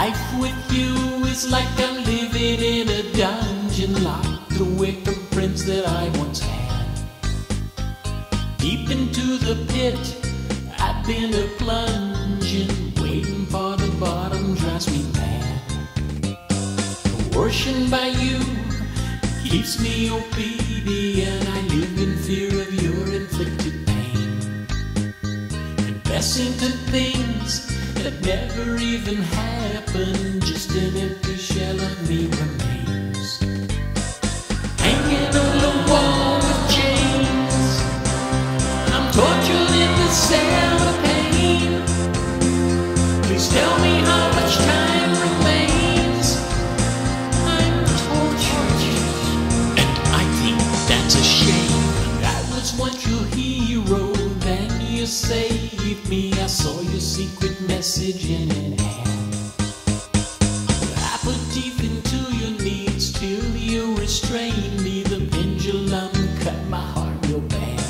Life with you is like I'm living in a dungeon, locked away from friends that I once had. Deep into the pit, I've been a plunging, waiting for the bottom drives me mad. Coercion by you keeps me obedient. I live in fear of your inflicted pain, confessing to things that never even happened. Just an empty shell of me remains, hanging on the wall with chains. I'm tortured in the cell of pain. Please tell me how much time remains. I'm tortured, and I think that's a shame. I was once your hero, then you saved me. I saw your secret message in an ad. I put teeth into your needs till you restrained me. The pendulum cut my heart real bad.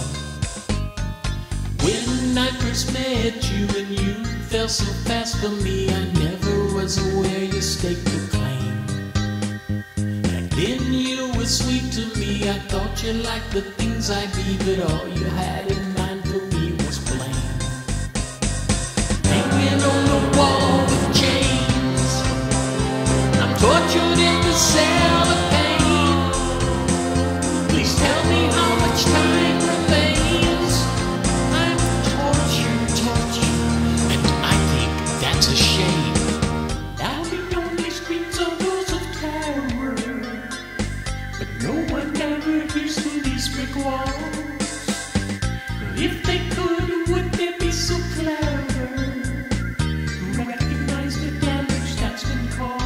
When I first met you and you fell so fast for me, I never was aware your stake to claim. And then you were sweet to me. I thought you liked the things I be, but all you had in mind for me was blame. Hanging on the wall with chains, I'm tortured in the cell of pain. Please tell me how much time remains. I'm tortured, and I think that's a shame. Now the only screams are those of terror, but no one ever hears through these brick walls. If they could, would they be so clever to recognize the damage that's been caused?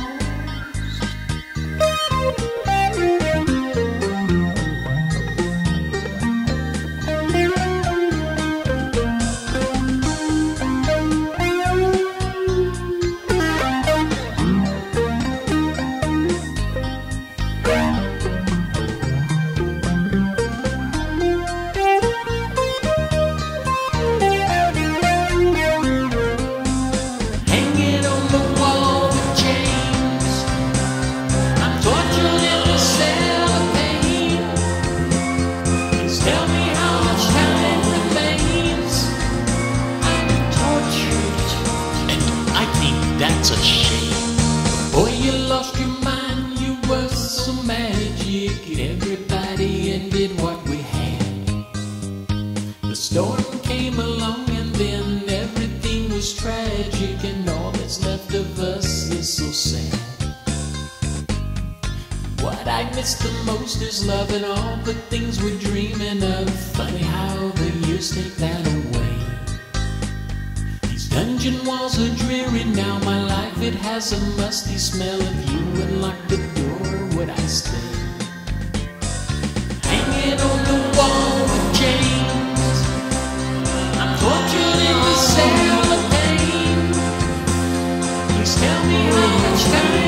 Hanging on the wall with chains, I'm tortured in the cell of pain. Please tell me how much time remains. I'm tortured, and I think that's a shame. Boy, you lost your mind, you were so magic. Everybody ended what we had. The storm came along and then everything was tragic, and all that's left of us is so sad. What I miss the most is love and all the things we're dreaming of. Funny how the years take that away. These dungeon walls are dreary now. My life, it has a musty smell of you. And lock the door, would I stay? Hanging on the wall with chains, I'm tortured in the cell of pain. Please tell me how much time